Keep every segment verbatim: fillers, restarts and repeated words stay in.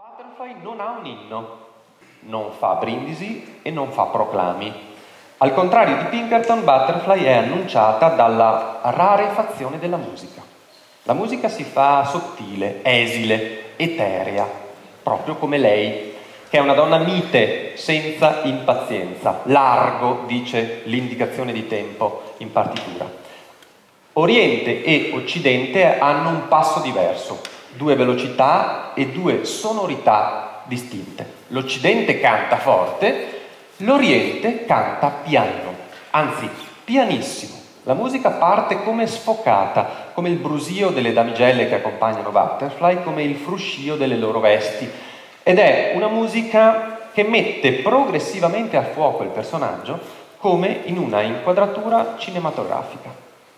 Butterfly non ha un inno, non fa brindisi e non fa proclami. Al contrario di Pinkerton, Butterfly è annunciata dalla rarefazione della musica. La musica si fa sottile, esile, eterea, proprio come lei, che è una donna mite, senza impazienza. Largo, dice l'indicazione di tempo in partitura. Oriente e Occidente hanno un passo diverso, due velocità e due sonorità distinte. L'Occidente canta forte, l'Oriente canta piano, anzi pianissimo. La musica parte come sfocata, come il brusio delle damigelle che accompagnano Butterfly, come il fruscio delle loro vesti. Ed è una musica che mette progressivamente a fuoco il personaggio come in una inquadratura cinematografica.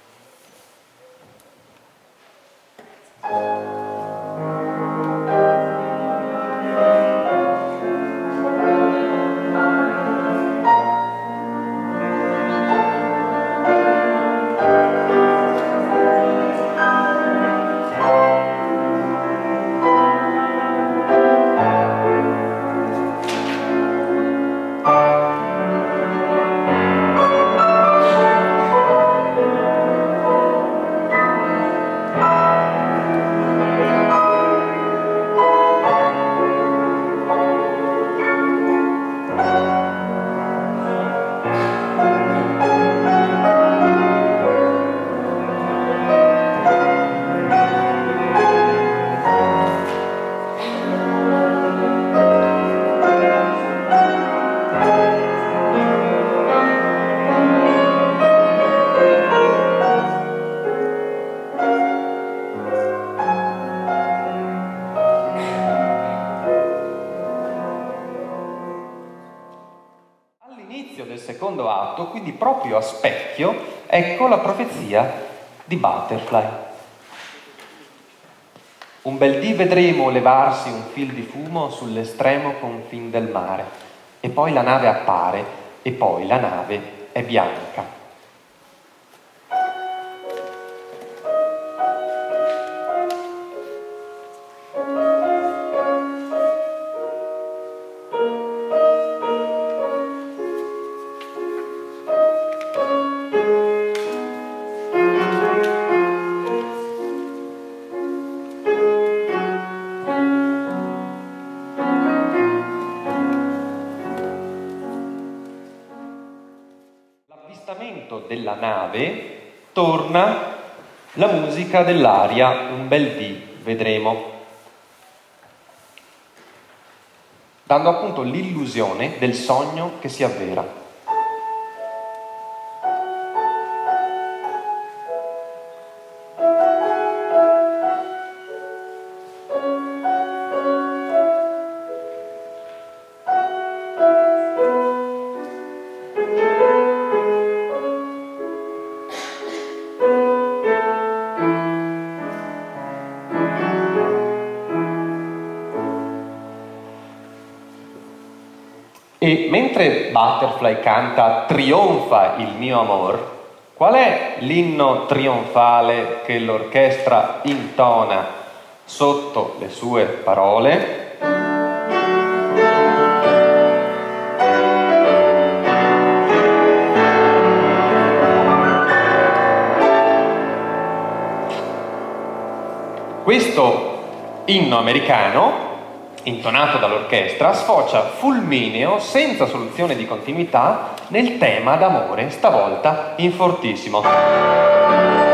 Del secondo atto, quindi proprio a specchio, ecco la profezia di Butterfly. Un bel dì vedremo levarsi un fil di fumo sull'estremo confin del mare, e poi la nave appare, e poi la nave è bianca. Della nave torna la musica dell'aria Un bel dì vedremo, dando appunto l'illusione del sogno che si avvera. E mentre Butterfly canta "Trionfa il mio amor", qual è l'inno trionfale che l'orchestra intona sotto le sue parole? Questo inno americano, intonato dall'orchestra, sfocia fulmineo, senza soluzione di continuità, nel tema d'amore, stavolta in fortissimo.